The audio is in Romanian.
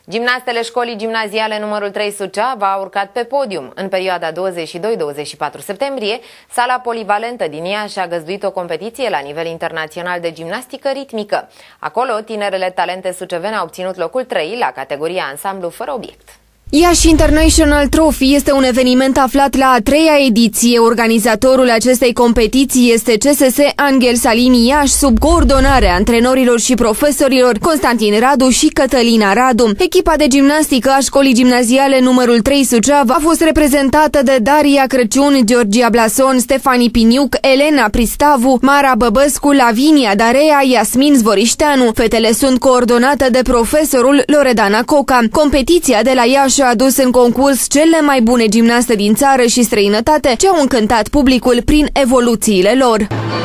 Gimnastele școlii gimnaziale numărul 3 Suceava a urcat pe podium. În perioada 22-24 septembrie, sala polivalentă din Iași a găzduit o competiție la nivel internațional de gimnastică ritmică. Acolo, tinerele talente sucevene au obținut locul 3 la categoria ansamblu fără obiect. Iași International Trophy este un eveniment aflat la a 3-a ediție. Organizatorul acestei competiții este CSS Angel Salini Iași, sub coordonarea antrenorilor și profesorilor Constantin Radu și Cătălina Radu. Echipa de gimnastică a școlii gimnaziale numărul 3 Suceava a fost reprezentată de Daria Crăciun, Georgia Blason, Stefani Piniuc, Elena Pristavu, Mara Băbăscu, Lavinia Darea, Iasmin Zvorișteanu. Fetele sunt coordonate de profesorul Loredana Coca. Competiția de la Iași a adus în concurs cele mai bune gimnaste din țară și străinătate, ce au încântat publicul prin evoluțiile lor.